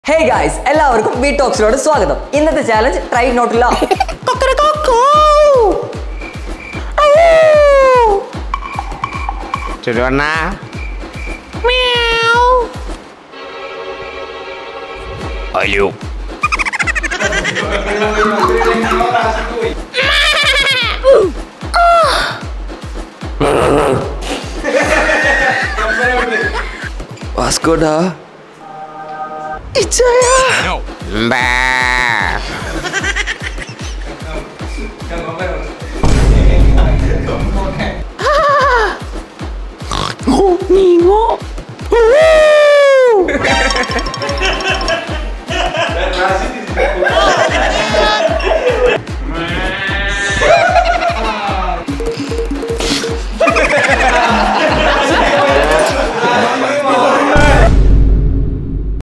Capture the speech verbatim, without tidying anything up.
Hey guys, എല്ലാവർക്കും B ടോക്സിലോട് സ്വാഗതം. ഇന്നത്തെ ചാലഞ്ച് ട്രൈ നോട്ട് ലാഫ്. ചുരുവണ്ണ അയ്യോ വാസ്കോഡാ no. നീങ്ങോ